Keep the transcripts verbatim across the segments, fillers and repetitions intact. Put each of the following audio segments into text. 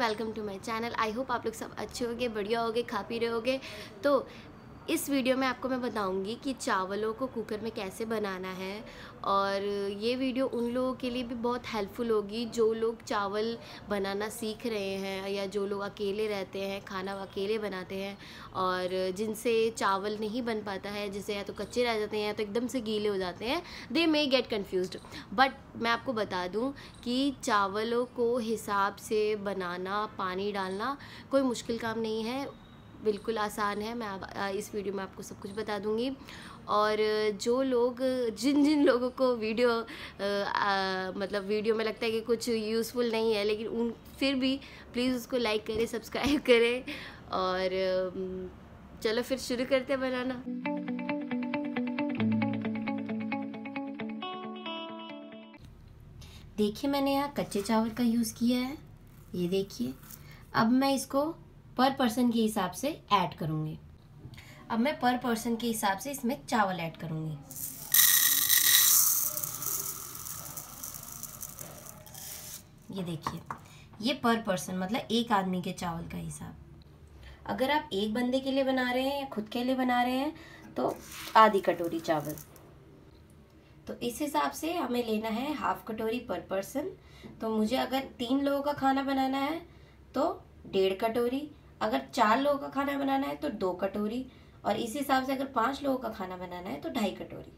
Welcome to my channel. I hope आप लोग सब अच्छे होंगे, बढ़िया होंगे, खा पी रहे होंगे। तो इस वीडियो में आपको मैं बताऊंगी कि चावलों को कुकर में कैसे बनाना है, और ये वीडियो उन लोगों के लिए भी बहुत हेल्पफुल होगी जो लोग चावल बनाना सीख रहे हैं या जो लोग अकेले रहते हैं, खाना अकेले बनाते हैं और जिनसे चावल नहीं बन पाता है, जिसे या तो कच्चे रह जाते हैं या तो एकदम से गीले हो जाते हैं। They may get confused, but मैं आपको बता दूं कि चावलों को हिसाब से बनाना, पानी डालना कोई मुश्किल काम नहीं है, बिल्कुल आसान है। मैं आप, इस वीडियो में आपको सब कुछ बता दूंगी। और जो लोग जिन जिन लोगों को वीडियो आ, आ, मतलब वीडियो में लगता है कि कुछ यूज़फुल नहीं है, लेकिन उन फिर भी प्लीज़ उसको लाइक करें, सब्सक्राइब करें। और चलो फिर शुरू करते हैं बनाना। देखिए, मैंने यहाँ कच्चे चावल का यूज़ किया है, ये देखिए। अब मैं इसको पर पर्सन के हिसाब से ऐड करूँगी। अब मैं पर पर्सन के हिसाब से इसमें चावल ऐड करूँगी। ये देखिए, ये पर पर्सन मतलब एक आदमी के चावल का हिसाब। अगर आप एक बंदे के लिए बना रहे हैं या खुद के लिए बना रहे हैं तो आधी कटोरी चावल। तो इस हिसाब से हमें लेना है हाफ कटोरी पर पर्सन। तो मुझे अगर तीन लोगों का खाना बनाना है तो डेढ़ कटोरी, अगर चार लोगों का खाना बनाना है तो दो कटोरी, और इस हिसाब से अगर पांच लोगों का खाना बनाना है तो ढाई कटोरी।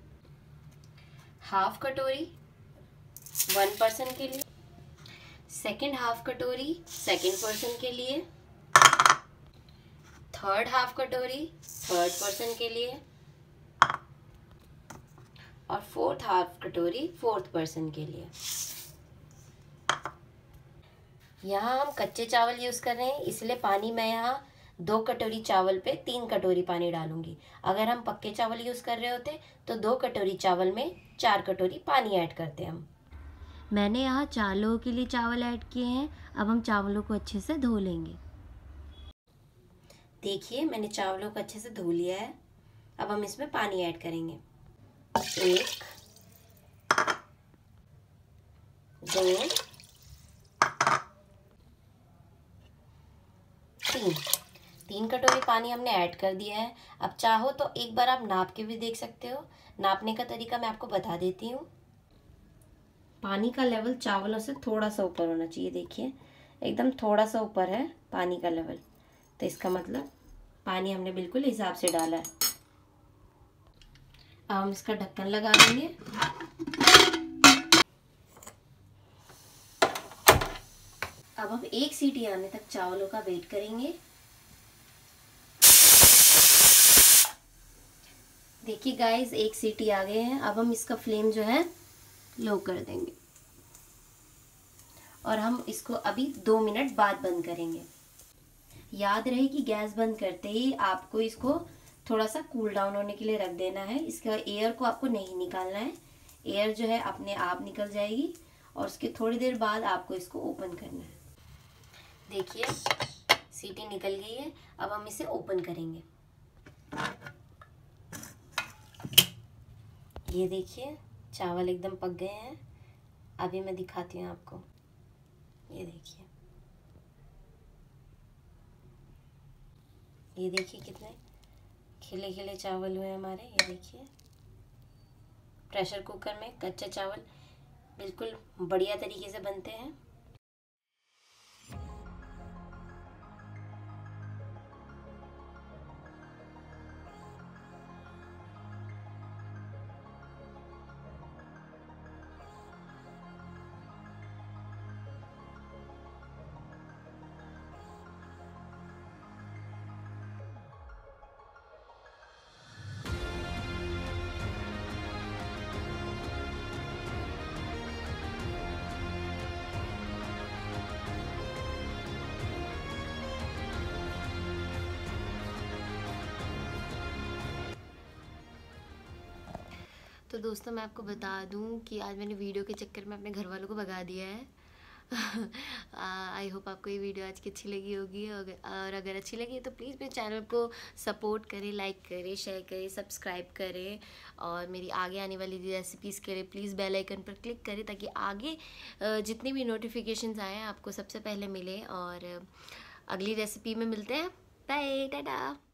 हाफ कटोरी वन पर्सन के लिए, सेकंड हाफ कटोरी सेकंड पर्सन के लिए, थर्ड हाफ कटोरी थर्ड पर्सन के लिए, और फोर्थ हाफ कटोरी फोर्थ पर्सन के लिए। यहाँ हम कच्चे चावल यूज़ कर रहे हैं, इसलिए पानी मैं यहाँ दो कटोरी चावल पे तीन कटोरी पानी डालूंगी। अगर हम पक्के चावल यूज़ कर रहे होते तो दो कटोरी चावल में चार कटोरी पानी ऐड करते हम। मैंने यहाँ चार लोगों के लिए चावल ऐड किए हैं। अब हम चावलों को अच्छे से धो लेंगे। देखिए, मैंने चावलों को अच्छे से धो लिया है। अब हम इसमें पानी ऐड करेंगे। एक, दो, तीन तीन कटोरी पानी हमने ऐड कर दिया है। अब चाहो तो एक बार आप नाप के भी देख सकते हो। नापने का तरीका मैं आपको बता देती हूँ। पानी का लेवल चावलों से थोड़ा सा ऊपर होना चाहिए। देखिए, एकदम थोड़ा सा ऊपर है पानी का लेवल, तो इसका मतलब पानी हमने बिल्कुल हिसाब से डाला है। अब हम इसका ढक्कन लगा देंगे। अब हम एक सीटी आने तक चावलों का वेट करेंगे। देखिए गाइस, एक सीटी आ गए हैं। अब हम इसका फ्लेम जो है लो कर देंगे और हम इसको अभी दो मिनट बाद बंद करेंगे। याद रहे कि गैस बंद करते ही आपको इसको थोड़ा सा कूल डाउन होने के लिए रख देना है। इसके एयर को आपको नहीं निकालना है, एयर जो है अपने आप निकल जाएगी और उसके थोड़ी देर बाद आपको इसको ओपन करना है। देखिए, सीटी निकल गई है। अब हम इसे ओपन करेंगे। ये देखिए, चावल एकदम पक गए हैं। अभी मैं दिखाती हूँ आपको। ये देखिए, ये देखिए कितने खिले खिले चावल हुए हमारे। ये देखिए, प्रेशर कुकर में कच्चे चावल बिल्कुल बढ़िया तरीके से बनते हैं। तो दोस्तों, मैं आपको बता दूं कि आज मैंने वीडियो के चक्कर में अपने घर वालों को भगा दिया है। आई होप आपको ये वीडियो आज की अच्छी लगी होगी, और और अगर अच्छी लगी है तो प्लीज़ मेरे चैनल को सपोर्ट करें, लाइक करें, शेयर करें, सब्सक्राइब करें, और मेरी आगे आने वाली रेसिपीज़ के लिए प्लीज़ बेल आइकन पर क्लिक करें ताकि आगे जितनी भी नोटिफिकेशंस आएँ आपको सबसे पहले मिले। और अगली रेसिपी में मिलते हैं। बाय, टाटा।